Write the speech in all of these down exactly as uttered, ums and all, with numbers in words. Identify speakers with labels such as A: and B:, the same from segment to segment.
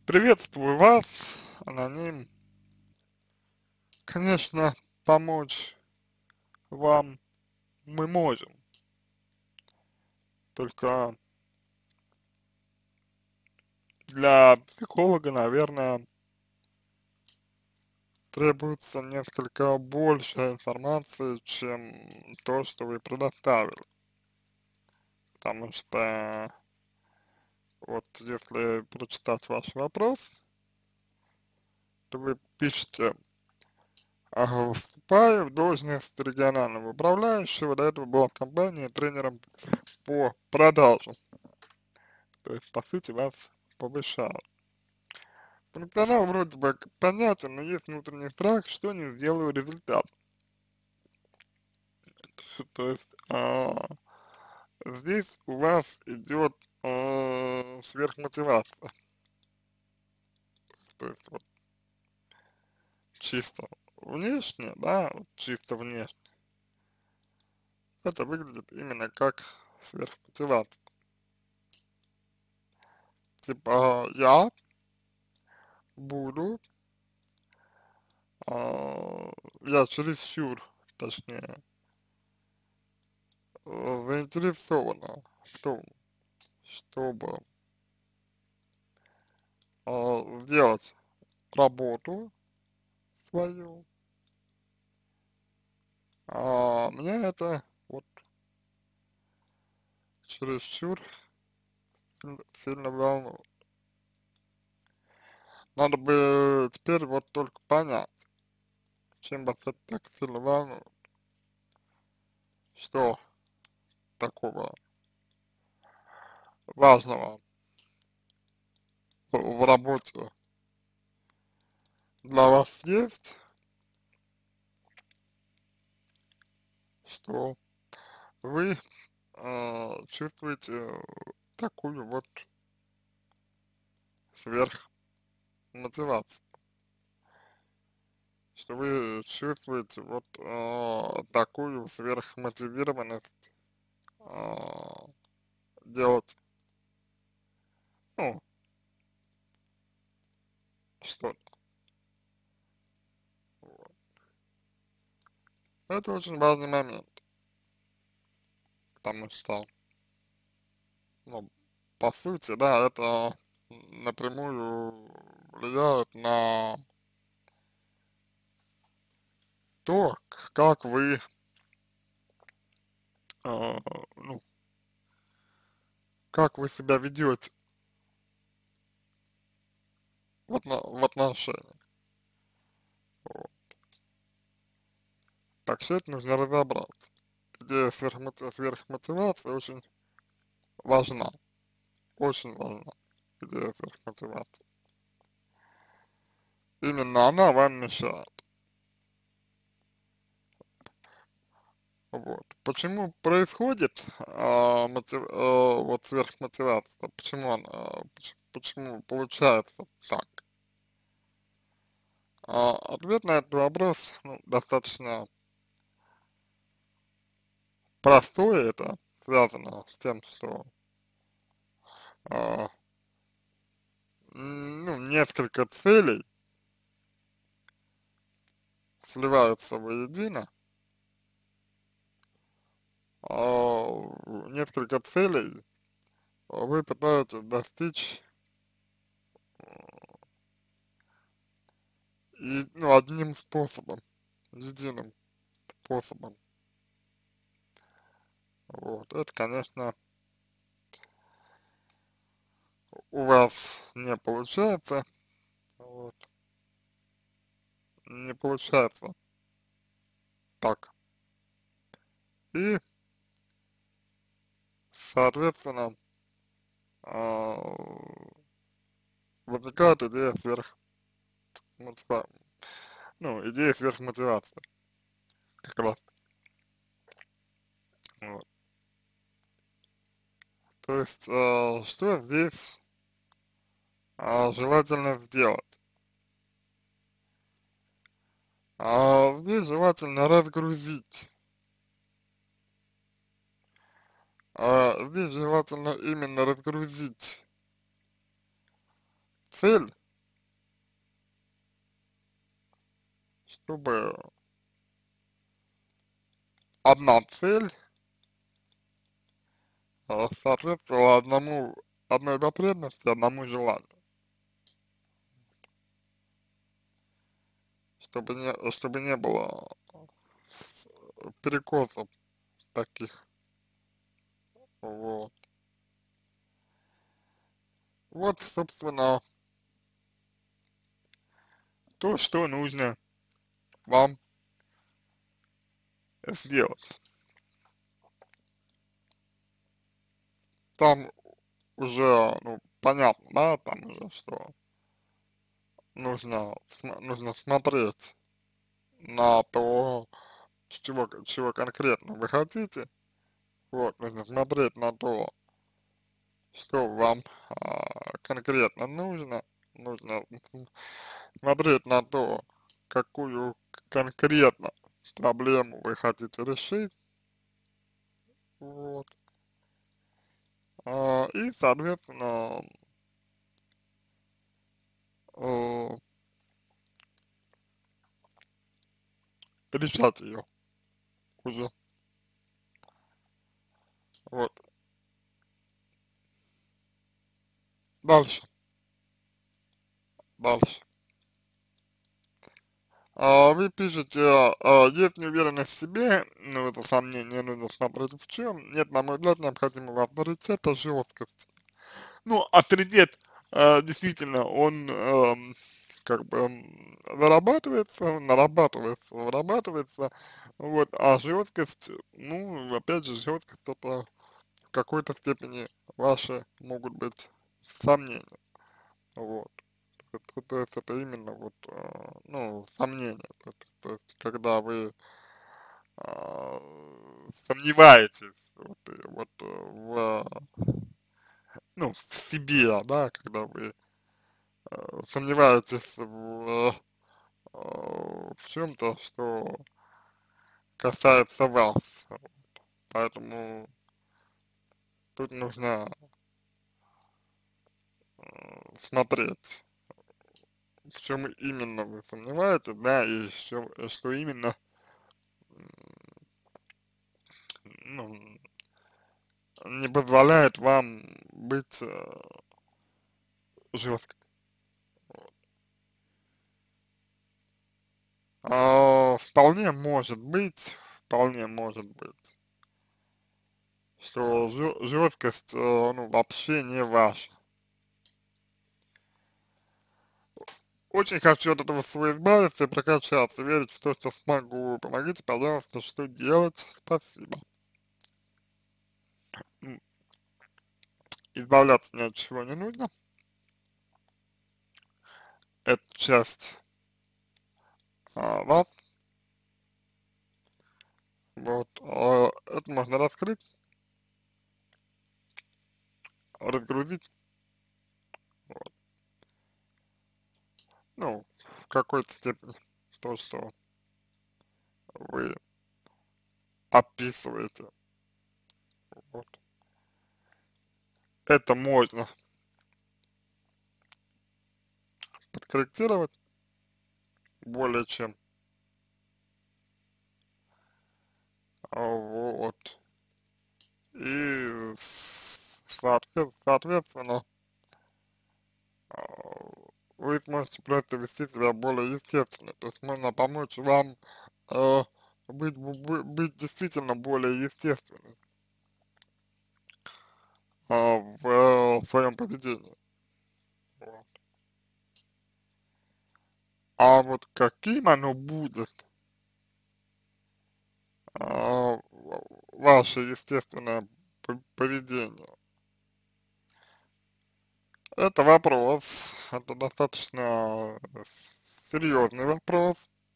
A: Приветствую вас, аноним. Конечно, помочь вам мы можем, только для психолога, наверное, требуется несколько больше информации, чем то, что вы предоставили. Потому что вот если прочитать ваш вопрос, то вы пишете: ага, вступаю в должность регионального управляющего, до этого была в компании тренером по продажам. То есть, по сути, вас повышают. Функционал вроде бы понятен, но есть внутренний страх, что не сделаю результат. То есть, а, здесь у вас идет а, сверхмотивация. То есть, вот чисто внешне, да, вот чисто внешне, это выглядит именно как сверхмотивация. Типа, я буду, а, я чересчур, точнее, э, заинтересована в том, чтобы а, сделать работу свою, а меня это вот чересчур сильно, сильно волнует. Надо бы теперь вот только понять, чем вас это так сильно волнует, что такого важного в, в работе для вас есть, что вы э, чувствуете такую вот сверхмотивацию, что вы чувствуете вот э, такую сверхмотивированность э, делать, ну, что-то. Вот. Это очень важный момент, потому что, ну, по сути, да, это напрямую влияет на то, к- как вы, э, ну, как вы себя ведете в, отно- в отношениях. Вот. Так что это нужно разобраться. Идея сверхмоти- сверхмотивации очень важна, очень важна, идея сверхмотивации. Именно она вам мешает. Вот. Почему происходит а, мотив, а, вот сверхмотивация? Почему она, поч- почему получается так? А, ответ на этот вопрос, ну, достаточно простой. Это связано с тем, что а, м, ну, несколько целей сливаются воедино, а, несколько целей вы пытаетесь достичь и, ну, одним способом, единым способом. Вот. Это, конечно, у вас не получается, вот, не получается так. И, соответственно, а, возникает идея сверх, мотива- ну, идея сверхмотивации, как раз. Вот. То есть, а, что здесь а, желательно сделать? А, здесь желательно разгрузить, а, здесь желательно именно разгрузить цель, чтобы одна цель э, соответствовала одному, одной потребности, одному желанию. Чтобы не, чтобы не было перекосов таких, вот. Вот, собственно, то, что нужно вам сделать. Там уже, ну, понятно, да, там уже, что нужно, см- нужно смотреть на то, чего, чего конкретно вы хотите, вот, нужно смотреть на то, что вам а, конкретно нужно, нужно смотреть на то, какую конкретно проблему вы хотите решить, вот, а, и, соответственно, э, решать ее уже, вот. Дальше, дальше. А, вы пишете, а, есть неуверенность в себе, ну, это сомнение, нужно смотреть в чем. Нет, на мой взгляд, необходимого авторитета, жесткость. Ну, авторитет, э, действительно, он, эм, как бы, м, вырабатывается, нарабатывается, вырабатывается, вот, а жесткость, ну, опять же, жесткость это в какой-то степени ваши могут быть сомнения, вот. Это, то есть это именно вот, э, ну, сомнения, то, есть то есть когда вы а, сомневаетесь вот, и вот э, в, ну, в себе, да, когда вы э, сомневаетесь в, э, в чем-то, что касается вас, поэтому тут нужно э, смотреть, в чем именно вы сомневаетесь, да, и что, что именно, ну, не позволяет вам быть э, жесткой. А, вполне может быть, вполне может быть, что жесткость, э, ну, вообще не ваша. Очень хочу от этого всего избавиться и прокачаться, верить в то, что смогу. Помогите, пожалуйста, что делать? Спасибо. М, Избавляться ни от чего не нужно. Это часть а, вас. Вот. А, это можно раскрыть, разгрузить. Вот. Ну, в какой-то степени то, что вы описываете. Вот. Это можно подкорректировать более чем. А, вот. И соответ- соответственно, а, вы сможете просто вести себя более естественно. То есть можно помочь вам э, быть, бу- быть действительно более естественным а, в, э, в своем поведении. Вот. А вот каким оно будет, а, ваше естественное п- поведение, это вопрос, это достаточно серьезный вопрос,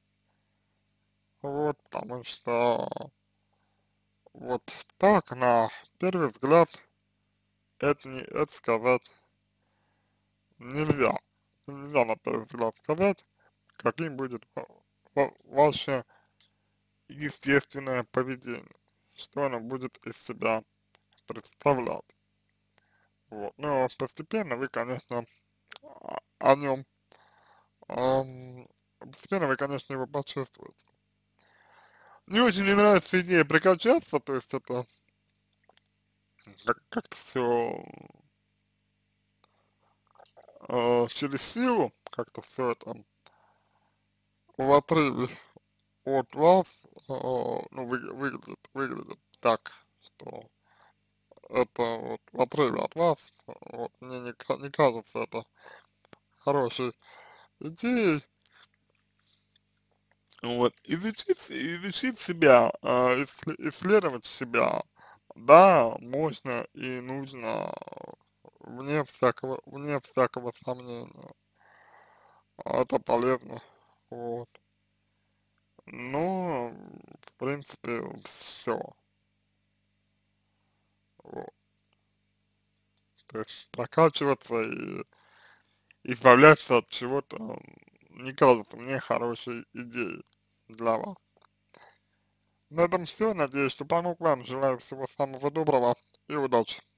A: вот, потому что вот так, на первый взгляд, это, не, это сказать нельзя. Нельзя на первый взгляд сказать, каким будет ва- ва- ваше естественное поведение, что оно будет из себя представлять. Вот. Но постепенно вы, конечно, а, о нем, ам, постепенно вы, конечно, его почувствуете. Не очень мне нравится идея прокачаться, то есть это как- как-то все э, через силу, как-то все это в отрыве от вас, э, ну, вы, выглядит, выглядит так, что это вот в отрыве от вас, вот, мне не, ка- не кажется это хорошей идеей. Вот, изучить, изучить себя, э, иссле- исследовать себя, да, можно и нужно, вне всякого, вне всякого сомнения, это полезно, вот. Но, в принципе, все, вот. То есть прокачиваться и избавляться от чего-то не кажется мне хорошей идеей для вас. На этом все. Надеюсь, что помог вам. Желаю всего самого доброго и удачи.